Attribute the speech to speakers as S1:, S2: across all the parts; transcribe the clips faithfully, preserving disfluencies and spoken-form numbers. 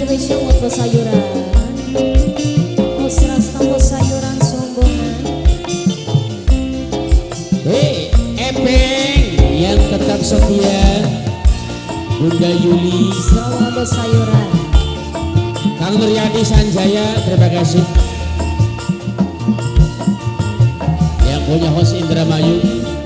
S1: spesial buat bos sayuran. Bos rasta bos sayuran sombongan.
S2: Hei, Epeng yang tetap setia, Bunda Yuli,
S1: Selamat bos sayuran.
S2: Kang Nuryadi Sanjaya, terima kasih. Yang punya host Indramayu.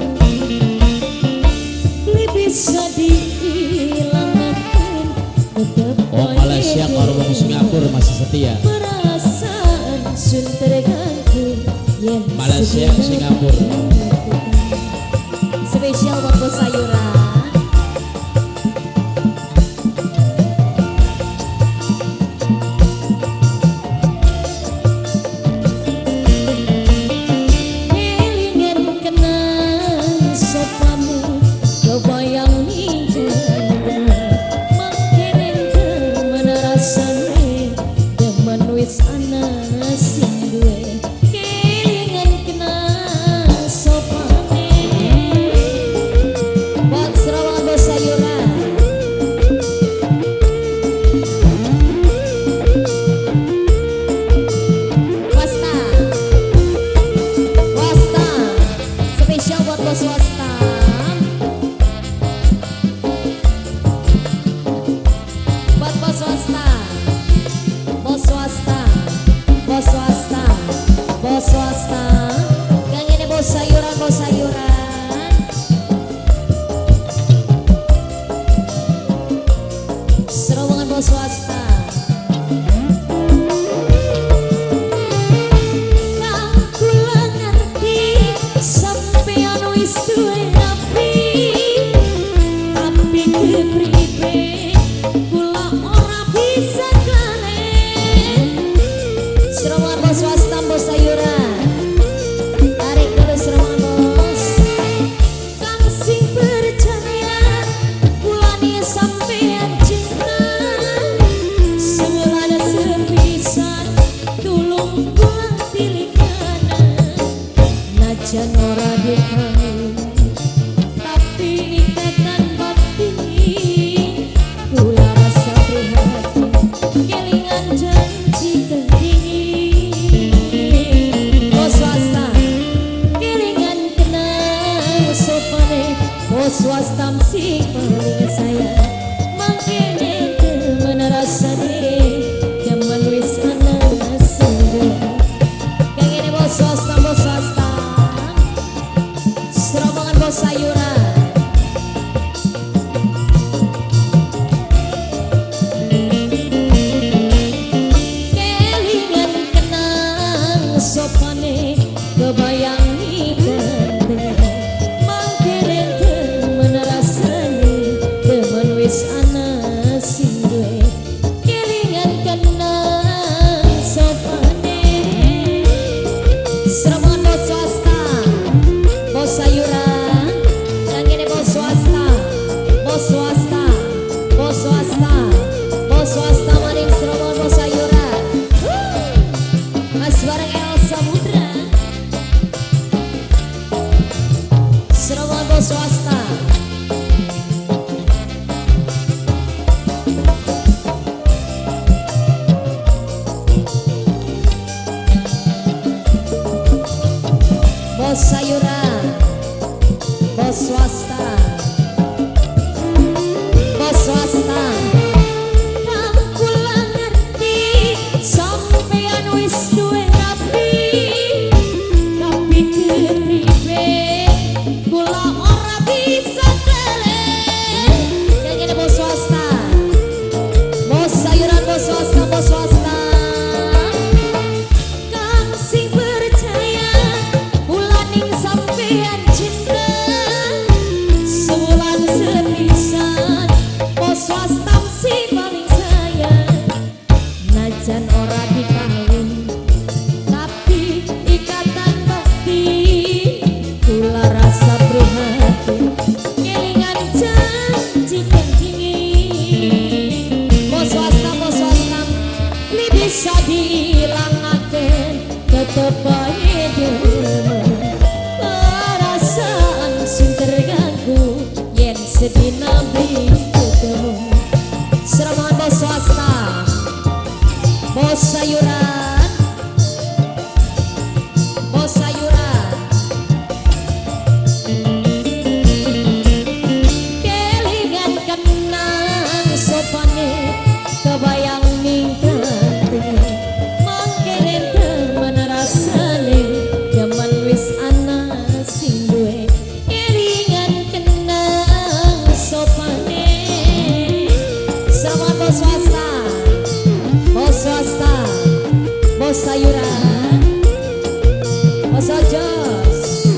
S1: Bisa dihilangkan
S2: Oh Malaysia kalau mau Singapura masih setia.
S1: perasaan sun terganggu yang
S2: Malaysia Singapura.
S1: Spesial buat bos sayuran. Perasaan sun terganggu yen sedina ketemu. bos sayuran, bos sayuran. Kelingan kenang sopane kebayang ningkatnya mangkene temen rasane jaman wis ana sing duwe. Kelingan kenang sopane sama bos swasta, bos swasta, bos sayuran, bos ojos,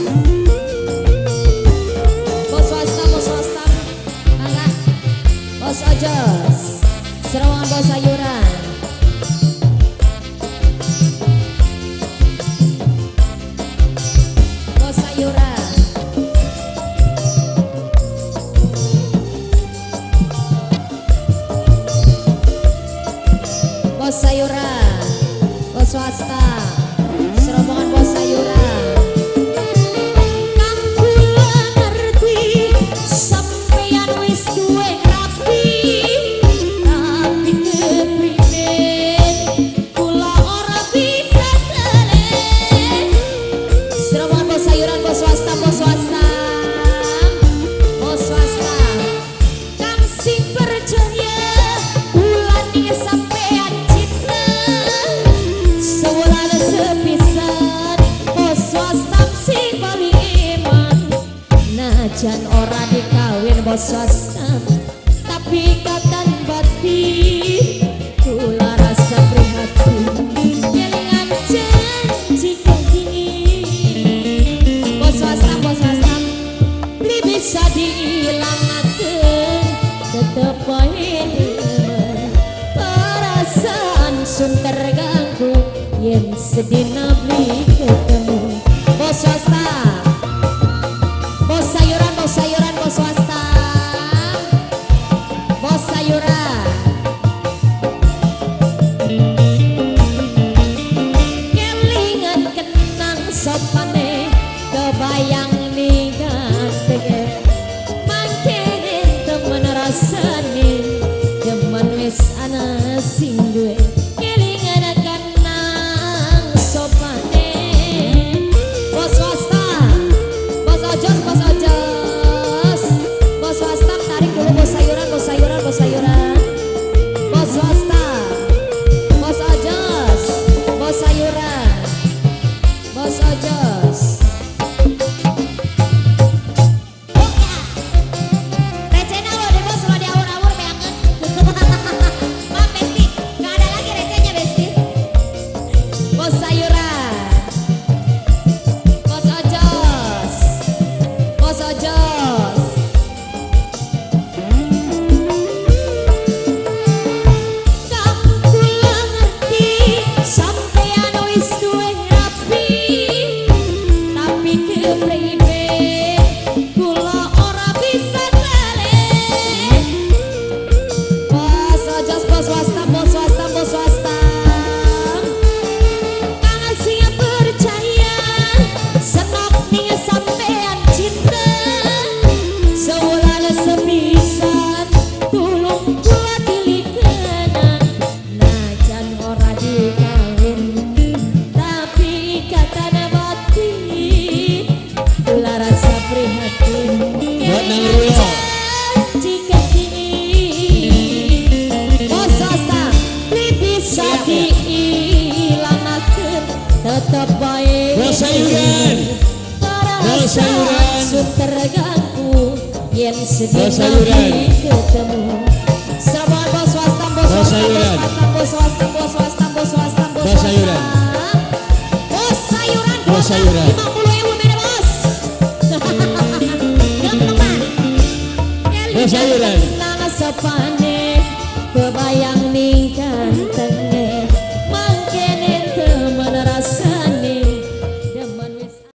S1: bos swasta, bos swasta, mangga, bos ojos, serangan bos sayuran, bos sayuran, bos sayuran, bos swasta, serombongan bos sayuran. Kang kula ngerti sampeyan wis duwe rapi, tapi kepriye kula ora bisa teleh. Serombongan bos sayuran, bos swasta, bos swasta, bos swasta. Kang sing percaya bulan ini sampeyan cinta sewulan sepisan. Bos swasta sing paling iman najan ora dikawin bos swasta tapi katan batin kula rasa prihatin kelingan janji kini. Bos swasta, bos swasta li bisa diilangaken tetep wae demen perasaan sun terganggu yen sedina beli ketemu. Bos swasta, bos sayuran, bos sayuran, bos swasta, bos sayuran. Kelingan kenang sopane kebayang ningkatke mangkene temen rasane jaman wis ana sing duwe. Kelingan kenang sopane bos swasta, bos ojos, bos ojos, bos swasta. Tarik dulu bos sayuran, bos sayuran, bos sayuran, bos swasta, bos ojos, bos sayuran, bos ojos. Recehnya lo deh bos, lo diawur-awur beanget. Maaf Besti, gak ada lagi recehnya Besti. Bos sayuran, bos ojos, bos ojos. Kang kula ngerti sampeyan wis duwe rapi, tapi kepriye kula ora bisa teleh. Bos ojos, bos swasta, bos swasta, bos swasta. Kang siap percaya senok ning sampeyan cinta sewulan sepisan tulung kula tilikenan najan ora dikawin tapi katana batin kula rasa prihatin.
S2: Buat Nang Rulo.
S1: Jika kini bos swasta li bisa diilangaken tetep bae.
S2: Bos sayuran, bos sayuran.
S1: Sun terganggu yen sedih
S2: Bos sayuran.
S1: ketemu. Serombongan bos swasta, bos
S2: Bos
S1: swasta,
S2: sayuran.
S1: bos swasta, bos swasta, bos swasta, bos
S2: Bos
S1: swasta.
S2: sayuran.
S1: Bos sayuran,
S2: Bos sayuran.
S1: lima puluh ribu beda bos. Gampang.
S2: Bos sayuran.
S1: Nang sepane kebayang ningkateng